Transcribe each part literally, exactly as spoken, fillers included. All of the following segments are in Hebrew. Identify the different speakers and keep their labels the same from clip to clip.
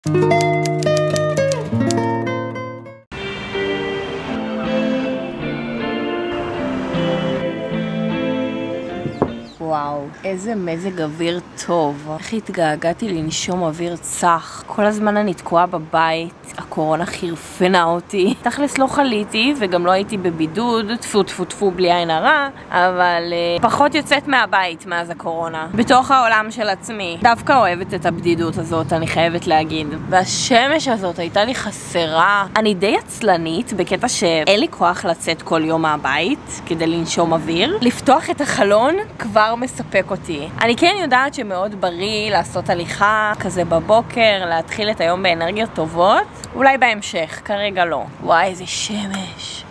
Speaker 1: וואו, איזה מזג אוויר טוב. איך התגעגעתי לנשום אוויר צח. כל הזמן אני תקועה בבית, הקורונה חירפנה אותי. תכלס לא חליתי וגם לא הייתי בבידוד, טפו טפו טפו בלי עין הרע, אבל uh, פחות יוצאת מהבית מאז הקורונה. בתוך העולם של עצמי. דווקא אוהבת את הבדידות הזאת, אני חייבת להגיד. והשמש הזאת הייתה לי חסרה. אני די עצלנית בקטע שאין לי כוח לצאת כל יום מהבית כדי לנשום אוויר. לפתוח את החלון כבר מספק אותי. אני כן יודעת שמאוד בריא לעשות הליכה כזה בבוקר, להתחיל את היום באנרגיות טובות. אולי בהמשך, כרגע לא. וואי, איזה שמש.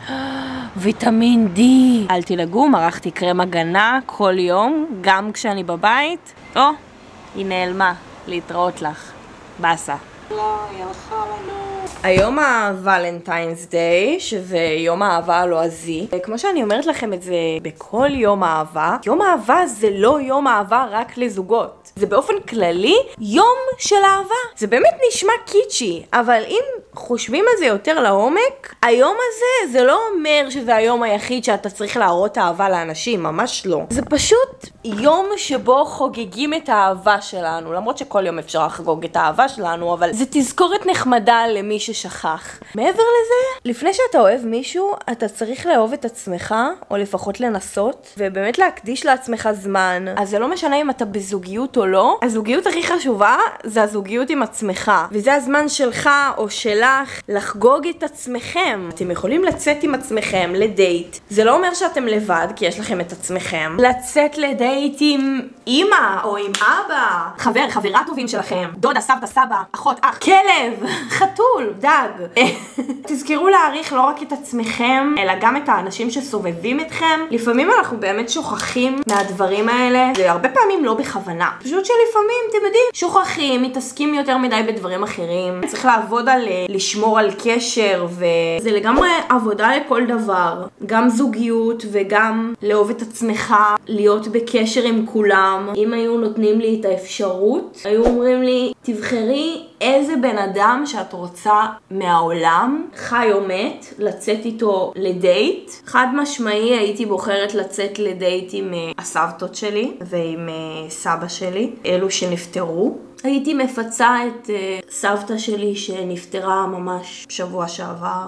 Speaker 1: ויטמין די. אל תלגו, מרחתי קרם הגנה כל יום, גם כשאני בבית. או, היא נעלמה. להתראות לך. בסה. לא, היא הלכה לנו. היום הוולנטיינס דיי, שזה יום האהבה הלועזי. כמו שאני אומרת לכם את זה בכל יום האהבה, יום האהבה זה לא יום האהבה רק לזוגות. זה באופן כללי יום של אהבה. זה באמת נשמע קיצ'י, אבל אם חושבים על זה יותר לעומק, היום הזה זה לא אומר שזה היום היחיד שאתה צריך להראות אהבה לאנשים, ממש לא. זה פשוט יום שבו חוגגים את האהבה שלנו, למרות שכל יום אפשר לחגוג את האהבה שלנו, אבל זה תזכורת נחמדה למי ששכח. מעבר לזה, לפני שאתה אוהב מישהו, אתה צריך לאהוב את עצמך, או לפחות לנסות, ובאמת להקדיש לעצמך זמן. אז זה לא משנה אם אתה בזוגיות או לא, הזוגיות הכי חשובה זה הזוגיות עם עצמך, וזה הזמן שלך או שלך לחגוג את עצמכם. אתם יכולים לצאת עם עצמכם לדייט. זה לא אומר שאתם לבד, כי יש לכם את עצמכם. לצאת לדייט עם אמא או עם אבא, חבר, חברה טובים שלכם, דודה, סבתא, סבא, אחות, אח, כלב, חתול, דג. תזכרו להעריך לא רק את עצמכם, אלא גם את האנשים שסובבים אתכם. לפעמים אנחנו באמת שוכחים מהדברים האלה, זה הרבה פעמים לא בכוונה. פשוט שלפעמים, אתם יודעים, שוכחים, מתעסקים יותר מדי בדברים אחרים. צריך לעבוד על לשמור על קשר, וזה לגמרי עבודה לכל דבר. גם זוגיות וגם לאהוב את עצמך, להיות בקשר עם כולם. אם היו נותנים לי את האפשרות, היו אומרים לי, תבחרי איזה בן אדם שאת רוצה מהעולם, חי או מת, לצאת איתו לדייט. חד משמעי הייתי בוחרת לצאת לדייט עם הסבתות שלי ועם סבא שלי, אלו שנפטרו. הייתי מפצה את uh, סבתא שלי שנפטרה ממש שבוע שעבר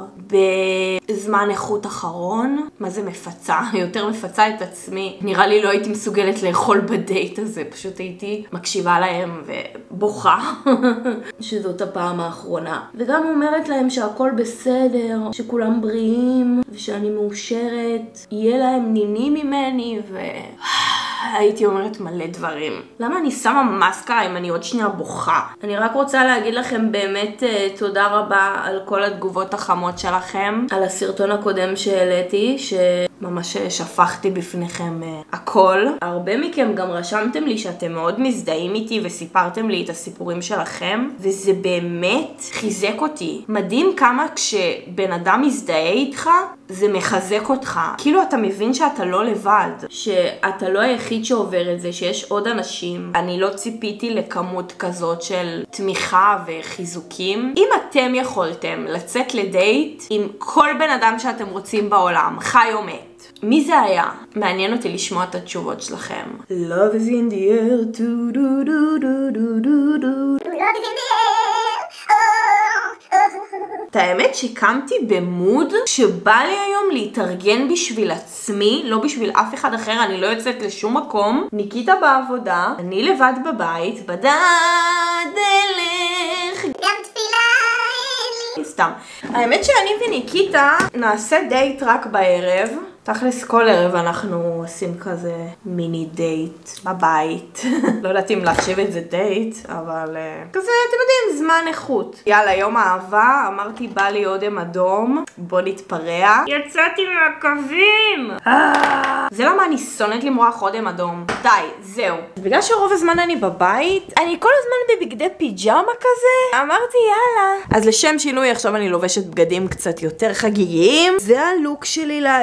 Speaker 1: בזמן איכות אחרון. מה זה מפצה? יותר מפצה את עצמי. נראה לי לא הייתי מסוגלת לאכול בדייט הזה, פשוט הייתי מקשיבה להם ובוכה שזאת הפעם האחרונה. וגם אומרת להם שהכל בסדר, שכולם בריאים ושאני מאושרת, יהיה להם נינים ממני ו... הייתי אומרת מלא דברים. למה אני שמה מסקה אם אני עוד שנייה בוכה? אני רק רוצה להגיד לכם באמת uh, תודה רבה על כל התגובות החמות שלכם, על הסרטון הקודם שהעליתי, שממש שפכתי בפניכם uh, הכל. הרבה מכם גם רשמתם לי שאתם מאוד מזדהים איתי וסיפרתם לי את הסיפורים שלכם, וזה באמת חיזק אותי. מדהים כמה כשבן אדם מזדהה איתך, זה מחזק אותך. כאילו אתה מבין שאתה לא לבד, שאתה לא היחיד שעובר את זה, שיש עוד אנשים. אני לא ציפיתי לכמות כזאת של תמיכה וחיזוקים. אם אתם יכולתם לצאת לדייט עם כל בן אדם שאתם רוצים בעולם, חי או מת, מי זה היה? מעניין אותי לשמוע את התשובות שלכם. Love is in the air, do do do do do do do. Love is in the air, oh, oh. את האמת שקמתי במוד שבא לי היום להתארגן בשביל עצמי, לא בשביל אף אחד אחר. אני לא יוצאת לשום מקום. ניקיטה בעבודה, אני לבד בבית, בדד אלך, גם תפילה אין לי. סתם. האמת שאני וניקיטה נעשה דייט רק בערב. תכלס כל ערב אנחנו עושים כזה מיני דייט בבית. לא יודעת אם להחשיב את זה דייט, אבל uh, כזה, אתם יודעים, זמן איכות. יאללה, יום האהבה, אמרתי בא לי אודם אדום, בוא נתפרע. יצאתי מהקווים! זה למה אני שונאת למרוח אודם אדום. די, זהו. בגלל שרוב הזמן אני בבית, אני כל הזמן בבגדי פיג'מה כזה, אמרתי יאללה. אז לשם שינוי עכשיו אני לובשת בגדים קצת יותר חגיגיים. זה הלוק שלי להיום.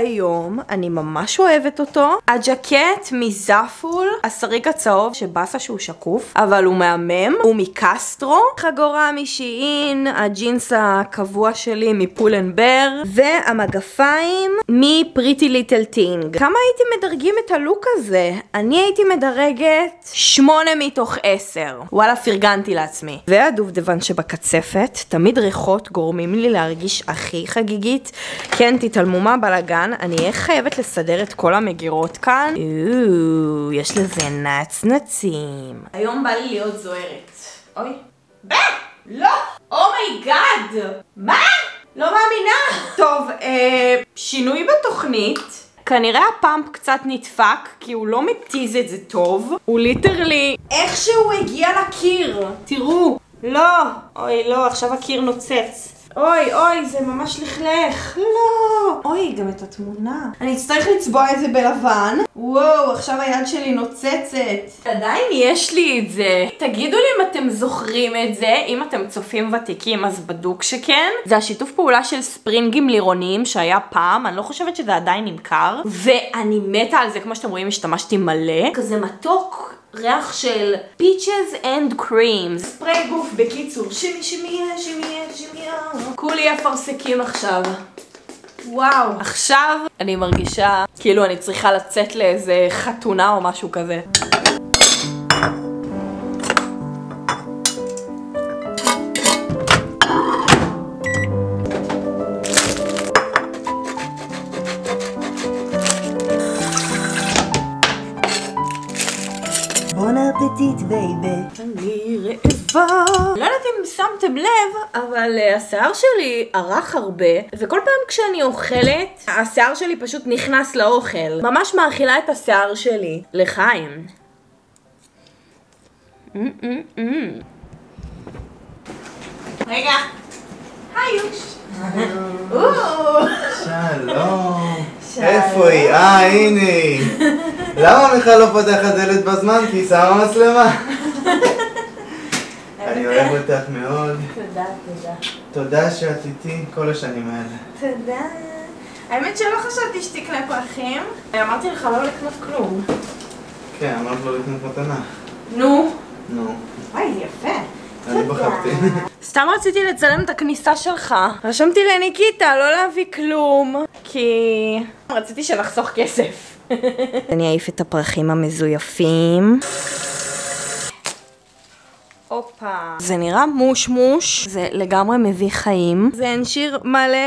Speaker 1: אדום, אני ממש אוהבת אותו. הג'קט מזאפול, השריג הצהוב שבאסה שהוא שקוף, אבל הוא מהמם, הוא מקסטרו. חגורה משיעין, הג'ינס הקבוע שלי מפולנבר, והמגפיים מפריטי ליטל טינג. כמה הייתי מדרגים את הלוק הזה? אני הייתי מדרגת שמונה מתוך עשר. וואלה, פרגנתי לעצמי. והדובדבן שבקצפת, תמיד ריחות גורמים לי להרגיש הכי חגיגית. כן, תתעלמו מהבלגן, אני אהיה חייבת לסדר את כל המגירות כאן. אוו, יש לזה נצנצים. היום בא לי להיות זוהרת. אוי. בה! לא! אומייגאד! מה? לא מאמינה! טוב, אה, שינוי בתוכנית. כנראה הפאמפ קצת נדפק, כי הוא לא מתיז את זה טוב. הוא ליטרלי איך שהוא הגיע לקיר. תראו. לא. אוי, לא, עכשיו הקיר נוצץ. אוי, אוי, זה ממש לכלך. לא. אוי, גם את התמונה. אני אצטרך לצבוע את זה בלבן. וואו, עכשיו היד שלי נוצצת. עדיין יש לי את זה. תגידו לי אם אתם זוכרים את זה. אם אתם צופים ותיקים, אז בדוק שכן. זה השיתוף פעולה של ספרינגים לירוניים שהיה פעם. אני לא חושבת שזה עדיין נמכר. ואני מתה על זה, כמו שאתם רואים, השתמשתי מלא. כזה מתוק. ריח של peaches and creams. ספרי גוף בקיצור. שימי שימיה, שימיה, שימיה. כולי אפרסקים עכשיו. וואו. עכשיו אני מרגישה כאילו אני צריכה לצאת לאיזה חתונה או משהו כזה. בון אפטיט בייבי. אני רעבה. לא יודעת אם שמתם לב, אבל השיער שלי ערך הרבה, וכל פעם כשאני אוכלת, השיער שלי פשוט נכנס לאוכל. ממש מאכילה את השיער שלי. לחיים. רגע. היוש.
Speaker 2: שלום. איפה היא? אה, הנה היא. למה מיכל לא פותחת דלת בזמן? כי היא שמה מצלמה. אני אוהב אותך מאוד.
Speaker 1: תודה, תודה.
Speaker 2: תודה שאת איתי כל השנים האלה.
Speaker 1: תודה. האמת שלא חשבתי שתקנה פרחים. אמרתי לך לא לקנות כלום.
Speaker 2: כן, אמרת לא לקנות מתנה.
Speaker 1: נו.
Speaker 2: נו.
Speaker 1: וואי, זה יפה.
Speaker 2: אני בחרתי.
Speaker 1: סתם רציתי לצלם את הכניסה שלך. רשמתי לניקיטה לא להביא כלום, כי רציתי שנחסוך כסף. אני אעיף את הפרחים המזויפים. אופה. זה נראה מוש מוש, זה לגמרי מביא חיים. זה אנשיר מלא.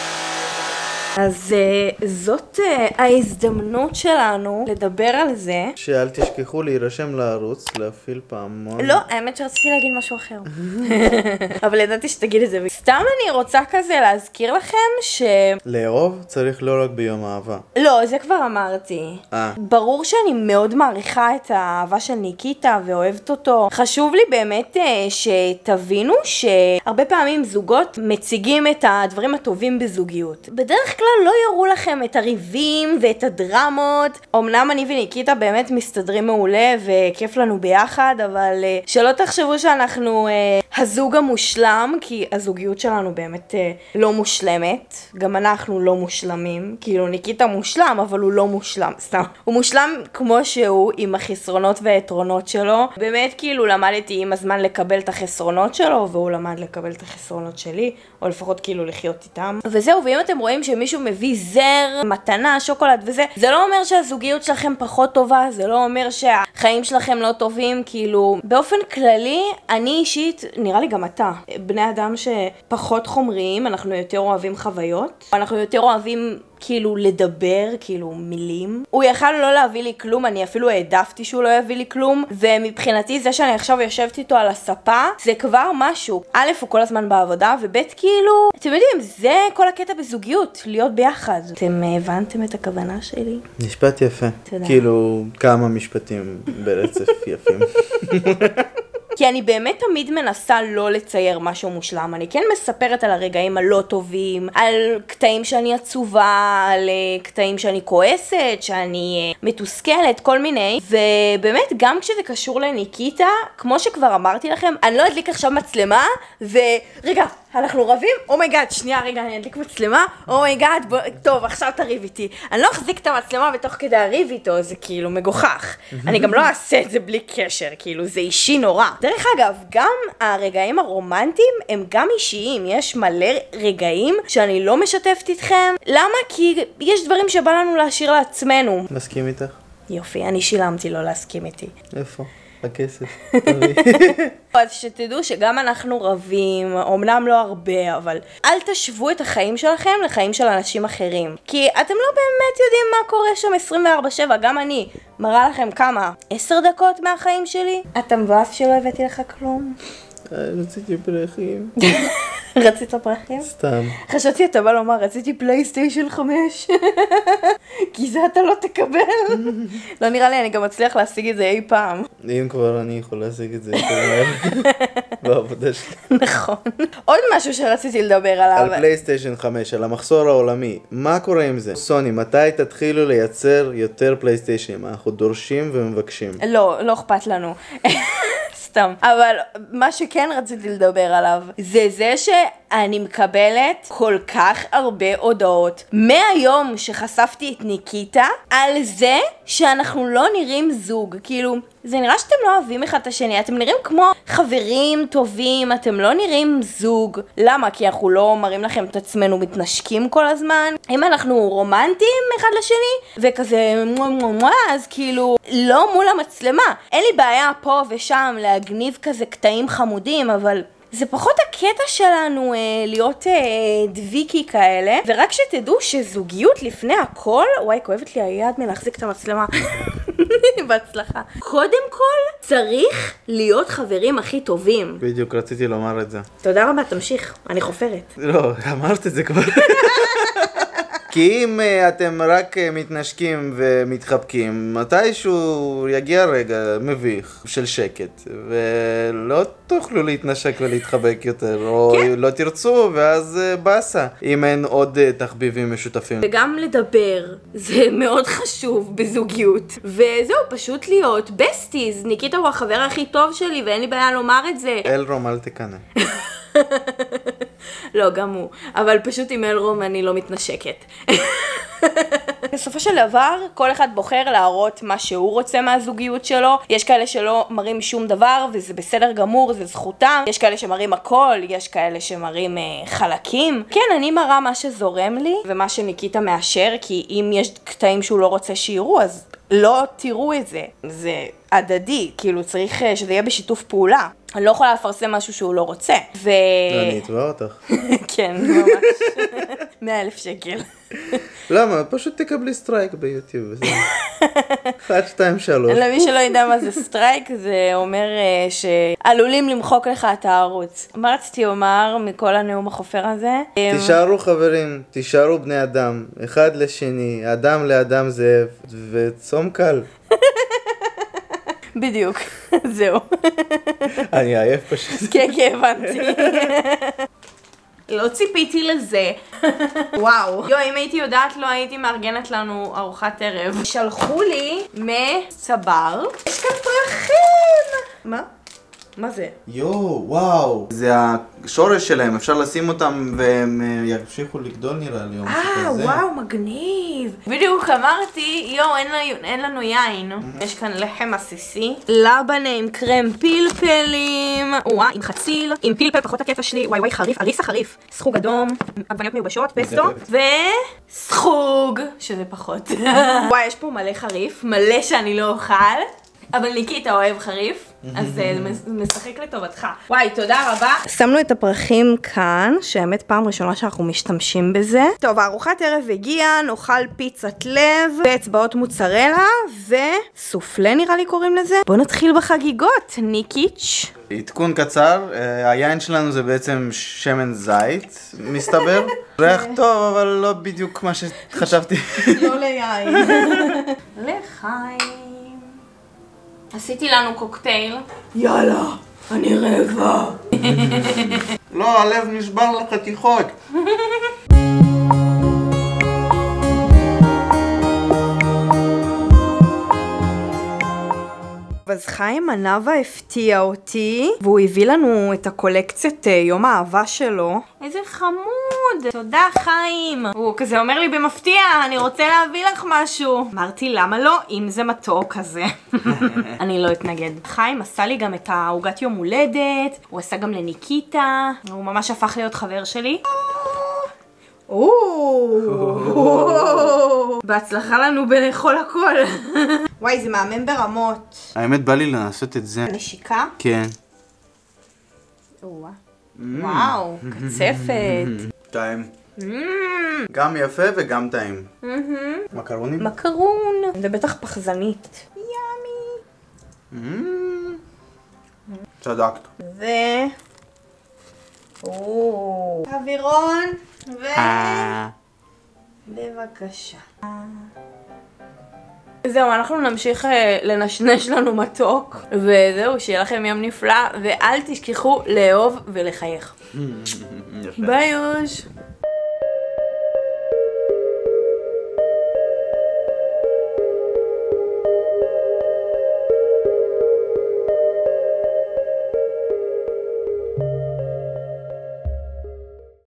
Speaker 1: אז uh, זאת uh, ההזדמנות שלנו לדבר על זה.
Speaker 2: שאל תשכחו להירשם לערוץ, להפעיל פעמון.
Speaker 1: לא, האמת שרציתי להגיד משהו אחר. אבל ידעתי שתגיד את זה. סתם אני רוצה כזה להזכיר לכם ש...
Speaker 2: לאהוב צריך לא רק ביום אהבה.
Speaker 1: לא, זה כבר אמרתי.
Speaker 2: אה.
Speaker 1: ברור שאני מאוד מעריכה את האהבה של ניקיטה ואוהבת אותו. חשוב לי באמת uh, שתבינו שהרבה פעמים זוגות מציגים את הדברים הטובים בזוגיות. בדרך כלל לא יראו לכם את הריבים ואת הדרמות. אמנם אני וניקיטה באמת מסתדרים מעולה וכיף לנו ביחד, אבל uh, שלא תחשבו שאנחנו uh, הזוג המושלם, כי הזוגיות שלנו באמת uh, לא מושלמת. גם אנחנו לא מושלמים. כאילו ניקיטה מושלם, אבל הוא לא מושלם, סתם. הוא מושלם כמו שהוא, עם החסרונות והיתרונות שלו. באמת כאילו למדתי עם הזמן לקבל את החסרונות שלו, והוא למד לקבל את החסרונות שלי, או לפחות כאילו לחיות איתם. וזהו, ואם אתם רואים שמישהו מביא זר, מתנה, שוקולד וזה, זה לא אומר שהזוגיות שלכם פחות טובה, זה לא אומר שהחיים שלכם לא טובים, כאילו, באופן כללי, אני אישית, נראה לי גם אתה, בני אדם שפחות חומריים, אנחנו יותר אוהבים חוויות, אנחנו יותר אוהבים כאילו לדבר, כאילו מילים. הוא יכל לא להביא לי כלום, אני אפילו העדפתי שהוא לא יביא לי כלום, ומבחינתי זה שאני עכשיו יושבת איתו על הספה, זה כבר משהו. א', הוא כל הזמן בעבודה, וב', כאילו, אתם יודעים, זה כל הקטע בזוגיות, להיות ביחד. אתם הבנתם את הכוונה שלי?
Speaker 2: משפט יפה.
Speaker 1: תודה.
Speaker 2: כאילו, כמה משפטים ברצף יפים.
Speaker 1: כי אני באמת תמיד מנסה לא לצייר משהו מושלם. אני כן מספרת על הרגעים הלא טובים, על קטעים שאני עצובה, על קטעים שאני כועסת, שאני מתוסכלת, כל מיני. ובאמת, גם כשזה קשור לניקיטה, כמו שכבר אמרתי לכם, אני לא אדליק עכשיו מצלמה, ורגע, אנחנו רבים, אומייגאד, שנייה, רגע, אני אדליק מצלמה, אומייגאד, טוב, עכשיו תריב איתי. אני לא אחזיק את המצלמה ותוך כדי הריב איתו, זה כאילו מגוחך. אני גם לא אעשה את זה בלי קשר, כאילו, זה אישי נורא. דרך אגב, גם הרגעים הרומנטיים הם גם אישיים, יש מלא רגעים שאני לא משתפת איתכם. למה? כי יש דברים שבא לנו להשאיר לעצמנו.
Speaker 2: מסכים איתך?
Speaker 1: יופי, אני שילמתי לו להסכים איתי.
Speaker 2: איפה? הכסף.
Speaker 1: אז שתדעו שגם אנחנו רבים, אמנם לא הרבה, אבל אל תשוו את החיים שלכם לחיים של אנשים אחרים. כי אתם לא באמת יודעים מה קורה שם עשרים וארבע שבע, גם אני מראה לכם כמה, עשר דקות מהחיים שלי. אתה מבאס שלא הבאתי לך כלום?
Speaker 2: רציתי פרחים.
Speaker 1: רצית פרחים?
Speaker 2: סתם.
Speaker 1: חשבתי אתה בא לומר, רציתי פלייסטיישן חמש. כי זה אתה לא תקבל. לא נראה לי, אני גם מצליח להשיג את זה אי פעם.
Speaker 2: אם כבר אני יכול להשיג את זה יותר מהר. בעבודה שלי.
Speaker 1: נכון. עוד משהו שרציתי לדבר עליו.
Speaker 2: על פלייסטיישן חמש, על המחסור העולמי. מה קורה עם זה? סוני, מתי תתחילו לייצר יותר פלייסטיישנים? אנחנו דורשים ומבקשים.
Speaker 1: לא, לא אכפת לנו. סתם. אבל מה שכן רציתי לדבר עליו, זה זה שאני מקבלת כל כך הרבה הודעות מהיום שחשפתי את ניקיטה, על זה שאנחנו לא נראים זוג. כאילו, זה נראה שאתם לא אוהבים אחד את השני, אתם נראים כמו חברים טובים, אתם לא נראים זוג. למה? כי אנחנו לא מראים לכם את עצמנו מתנשקים כל הזמן. אם אנחנו רומנטיים אחד לשני, וכזה מואה מואה מואה, אז כאילו, לא מול המצלמה. אין לי בעיה פה ושם להגניב כזה קטעים חמודים, אבל זה פחות הקטע שלנו אה, להיות אה, דביקי כאלה. ורק שתדעו שזוגיות לפני הכל, וואי, כואבת לי היד מלהחזיק את המצלמה. בהצלחה. קודם כל, צריך להיות חברים הכי טובים.
Speaker 2: בדיוק, רציתי לומר את זה.
Speaker 1: תודה רבה, תמשיך, אני חופרת.
Speaker 2: לא, אמרת את זה כבר. כי אם uh, אתם רק uh, מתנשקים ומתחבקים, מתישהו יגיע רגע מביך של שקט, ולא תוכלו להתנשק ולהתחבק יותר, או כן. לא תרצו, ואז uh, בסה, אם אין עוד uh, תחביבים משותפים.
Speaker 1: וגם לדבר, זה מאוד חשוב בזוגיות, וזהו, פשוט להיות בסטיז. ניקיטה הוא החבר הכי טוב שלי, ואין לי בעיה לומר את זה.
Speaker 2: אלרום, אל תקנה.
Speaker 1: לא, גם הוא. אבל פשוט עם אלרום אני לא מתנשקת. בסופו של דבר, כל אחד בוחר להראות מה שהוא רוצה מהזוגיות שלו. יש כאלה שלא מראים שום דבר, וזה בסדר גמור, זה זכותם. יש כאלה שמראים הכל, יש כאלה שמראים אה, חלקים. כן, אני מראה מה שזורם לי, ומה שניקיטה מאשר, כי אם יש קטעים שהוא לא רוצה שיראו, אז לא תראו את זה. זה הדדי, כאילו צריך שזה יהיה בשיתוף פעולה. אני לא יכולה לפרסם משהו שהוא לא רוצה. ו...
Speaker 2: אני אתבע אותך.
Speaker 1: כן, ממש. מאה אלף שקל.
Speaker 2: למה? פשוט תקבלי סטרייק ביוטיוב. אחת, שתיים, שלוש.
Speaker 1: למי שלא ידע מה זה סטרייק, זה אומר שעלולים למחוק לך את הערוץ. מה רציתי לומר מכל הנאום החופר הזה?
Speaker 2: תישארו חברים, תישארו בני אדם, אחד לשני, אדם לאדם זאב, וצום קל.
Speaker 1: בדיוק, זהו.
Speaker 2: אני עייף פשוט.
Speaker 1: כן, כן, הבנתי. לא ציפיתי לזה. וואו. יו, אם הייתי יודעת לא הייתי מארגנת לנו ארוחת ערב. שלחו לי מצבר. יש כאן פרחים! מה? מה זה?
Speaker 2: יו, וואו. זה השורש שלהם, אפשר לשים אותם והם ימשיכו לגדול נראה לי.
Speaker 1: אה, וואו, מגניב. בדיוק אמרתי, יו, אין, אין לנו יין. יש כאן לחם עסיסי. לבנה עם קרם פלפלים. וואה, עם חציל. עם פלפל, פחות הקטע שלי. וואי וואי, חריף, אריסה חריף. סחוג אדום, עגבניות מיובשות, פסטו. וסחוג, שזה פחות. וואי, יש פה מלא חריף, מלא שאני לא אוכל. אבל ניקיטה אוהב חריף, אז זה משחק לטובתך. וואי, תודה רבה. שמנו את הפרחים כאן, שהאמת פעם ראשונה שאנחנו משתמשים בזה. טוב, הארוחת ערב הגיעה, נאכל פיצת לב, ואצבעות מוצרלה, וסופלה נראה לי קוראים לזה. בואו נתחיל בחגיגות, ניקיץ'.
Speaker 2: עדכון קצר, היין שלנו זה בעצם שמן זית, מסתבר. ריח טוב, אבל לא בדיוק מה שחשבתי.
Speaker 1: לא ליין. לחיים. עשיתי לנו קוקטייל. יאללה, אני רעבה.
Speaker 2: לא, הלב נשבר לחתיכות.
Speaker 1: אז חיים הנאווה הפתיע אותי, והוא הביא לנו את הקולקציית יום האהבה שלו. איזה חמוד! תודה חיים! הוא כזה אומר לי במפתיע, אני רוצה להביא לך משהו. אמרתי למה לא, אם זה מתוק כזה. אני לא אתנגד. חיים עשה לי גם את העוגת יום הולדת, הוא עשה גם לניקיטה, הוא ממש הפך להיות חבר שלי. בהצלחה לנו בלאכול הכל. וואי, זה מהמם ברמות.
Speaker 2: האמת בא לי לעשות את זה.
Speaker 1: נשיקה?
Speaker 2: כן.
Speaker 1: וואו, קצפת.
Speaker 2: טעים. גם יפה וגם טעים. מקרונים?
Speaker 1: מקרון. זה בטח פחזנית. ימי.
Speaker 2: צדקת.
Speaker 1: ו... אווירון. ו... בבקשה. זהו, אנחנו נמשיך לנשנש לנו מתוק, וזהו, שיהיה לכם יום נפלא, ואל תשכחו לאהוב ולחייך. ביי יוש.